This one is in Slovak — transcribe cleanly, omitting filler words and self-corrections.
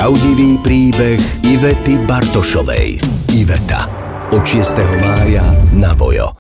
Pravdivý príbeh Ivety Bartošovej. Iveta. Od 6. mája na Vojo.